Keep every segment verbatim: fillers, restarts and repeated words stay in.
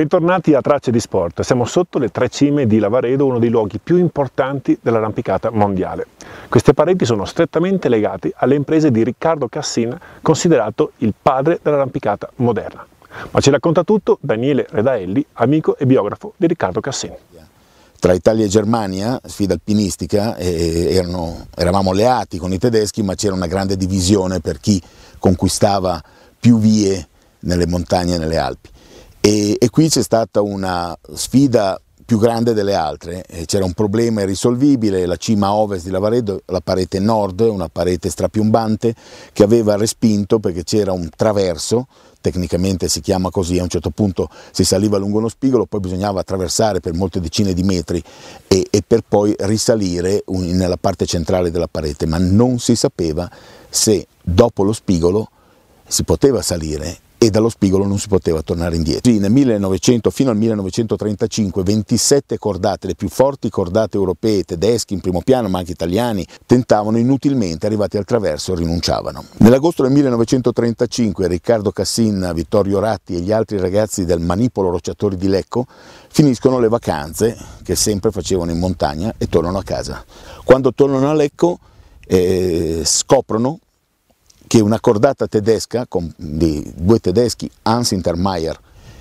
Bentornati a Tracce di Sport. Siamo sotto le tre cime di Lavaredo, uno dei luoghi più importanti dell'arrampicata mondiale. Queste pareti sono strettamente legate alle imprese di Riccardo Cassin, considerato il padre dell'arrampicata moderna. Ma ci racconta tutto Daniele Redaelli, amico e biografo di Riccardo Cassin. Tra Italia e Germania, sfida alpinistica, eh, erano, eravamo alleati con i tedeschi, ma c'era una grande divisione per chi conquistava più vie nelle montagne e nelle Alpi. E, e qui c'è stata una sfida più grande delle altre, c'era un problema irrisolvibile, la cima ovest di Lavaredo, la parete nord, una parete strapiombante che aveva respinto perché c'era un traverso, tecnicamente si chiama così, a un certo punto si saliva lungo uno spigolo, poi bisognava attraversare per molte decine di metri e, e per poi risalire un, nella parte centrale della parete, ma non si sapeva se dopo lo spigolo si poteva salire e dallo spigolo non si poteva tornare indietro. Nel millenovecento fino al millenovecentotrentacinque ventisette cordate, le più forti cordate europee, tedeschi in primo piano ma anche italiani, tentavano inutilmente, arrivati al traverso rinunciavano. Nell'agosto del millenovecentotrentacinque Riccardo Cassin, Vittorio Ratti e gli altri ragazzi del Manipolo Rocciatori di Lecco finiscono le vacanze che sempre facevano in montagna e tornano a casa. Quando tornano a Lecco eh, scoprono che una cordata tedesca con di due tedeschi, Hans Intermeier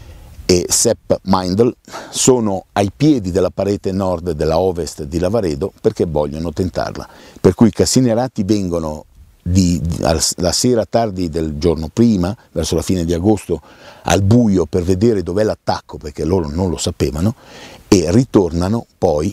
e Sepp Meindl, sono ai piedi della parete nord della ovest di Lavaredo perché vogliono tentarla. Per cui Cassin e Ratti vengono di, di, la sera tardi del giorno prima, verso la fine di agosto, al buio per vedere dov'è l'attacco, perché loro non lo sapevano, e ritornano poi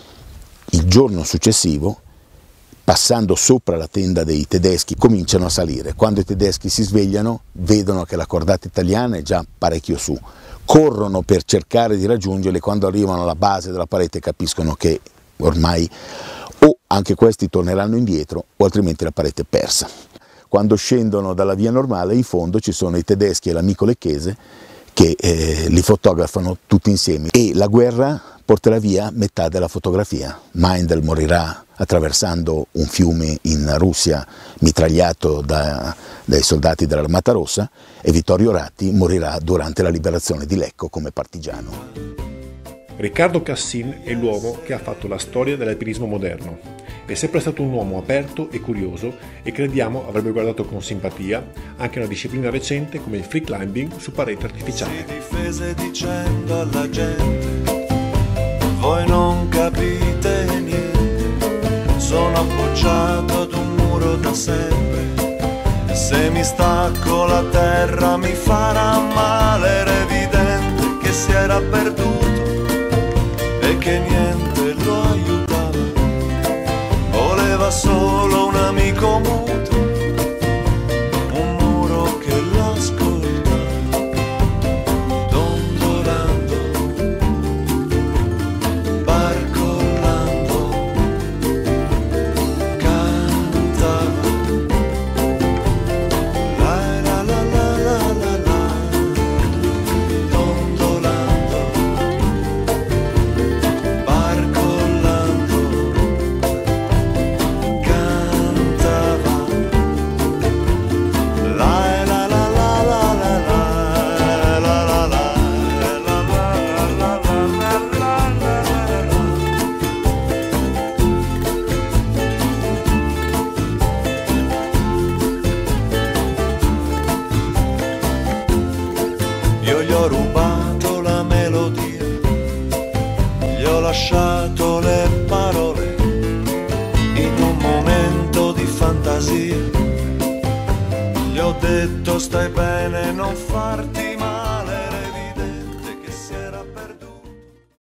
il giorno successivo, passando sopra la tenda dei tedeschi, cominciano a salire. Quando i tedeschi si svegliano, vedono che la cordata italiana è già parecchio su, corrono per cercare di raggiungerli, quando arrivano alla base della parete capiscono che ormai o anche questi torneranno indietro o altrimenti la parete è persa. Quando scendono dalla via normale, in fondo ci sono i tedeschi e l'amico lecchese che eh, li fotografano tutti insieme e la guerra porterà via metà della fotografia. Meindl morirà attraversando un fiume in Russia mitragliato da, dai soldati dell'Armata Rossa e Vittorio Ratti morirà durante la liberazione di Lecco come partigiano. Riccardo Cassin è l'uomo che ha fatto la storia dell'alpinismo moderno. È sempre stato un uomo aperto e curioso e crediamo avrebbe guardato con simpatia anche una disciplina recente come il free climbing su parete artificiale. Si difese dicendo alla gente: voi non capite niente, sono appoggiato ad un muro da sempre, e se mi stacco la terra mi farà male. Era evidente che si era perduto e che niente lo aiutava, voleva solo un amico muto, un muro che l'ascoltava, dondolando, barcollando, cantava, la la la la la la la, dondolando, barcollando, cantava, la la la la la la la, la la la, la la la la la la. Io gli ho rubato la melodia, gli ho lasciato le parole in un momento di fantasia, gli ho detto stai bene, non farti